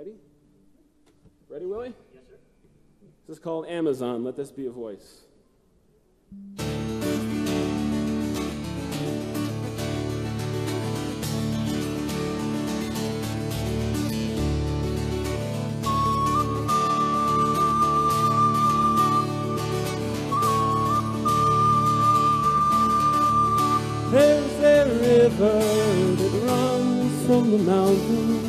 Ready? Ready, Willie? Yes, sir. This is called Amazon. Let this be a voice. There's a river that runs from the mountain.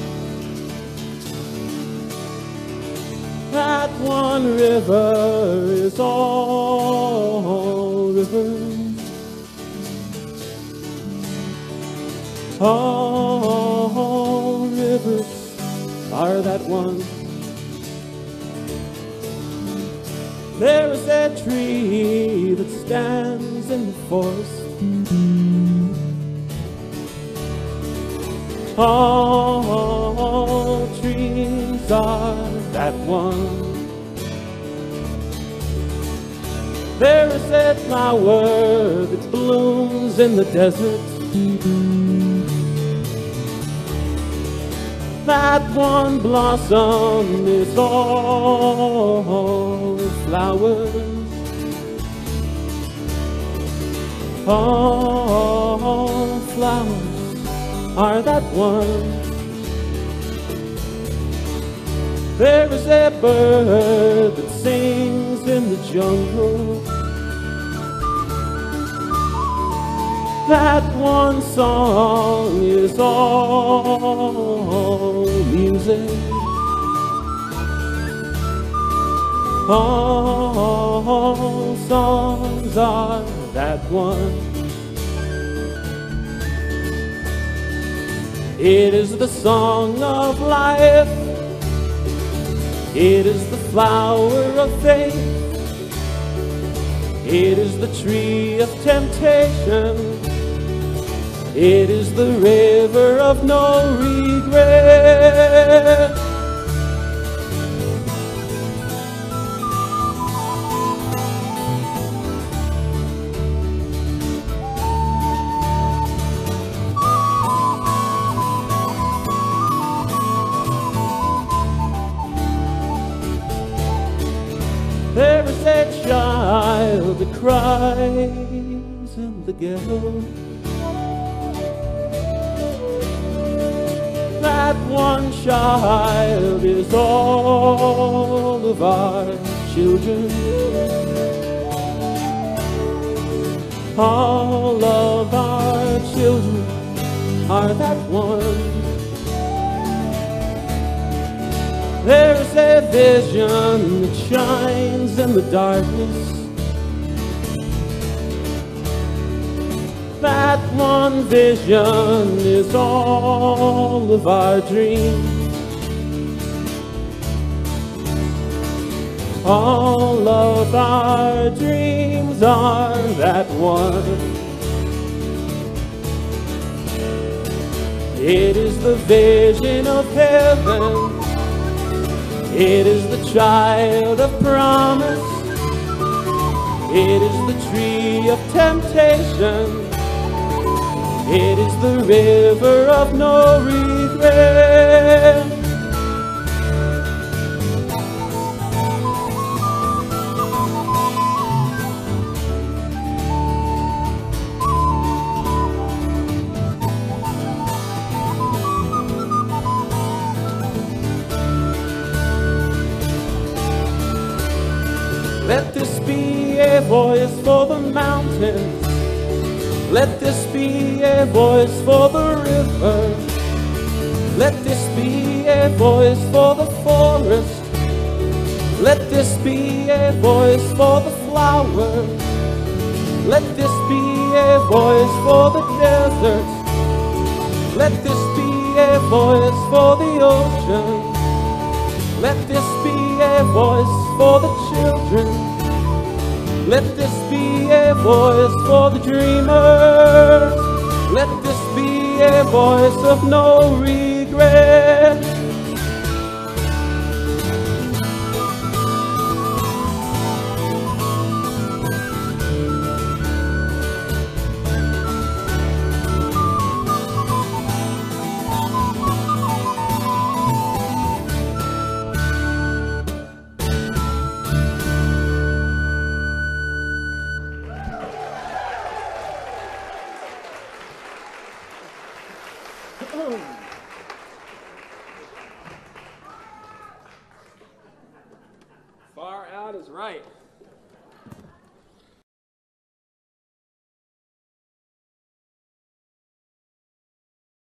That one river is all rivers. All rivers are that one. There is a tree that stands in the forest. All trees are that one. There is a flower that blooms in the desert. That one blossom is all flowers. All flowers are that one. There is a bird that sings in the jungle. That one song is all music. All songs are that one. It is the song of life. It is the flower of faith. It is the tree of temptation. It is the river of no regret. There is a child that cries in the ghetto. That one child is all of our children. All of our children are that one. There's a vision that shines in the darkness. That one vision is all of our dreams. All of our dreams are that one. It is the vision of heaven. It is the child of promise. It is the tree of temptation. It is the river of no regret. Let this be a voice for the mountains. Let this be a voice for the river. Let this be a voice for the forest. Let this be a voice for the flower. Let this be a voice for the desert. Let this be a voice for the ocean. Let this be a voice for the children. Let this be a voice for the dreamer. Let this be a voice of no regret. right.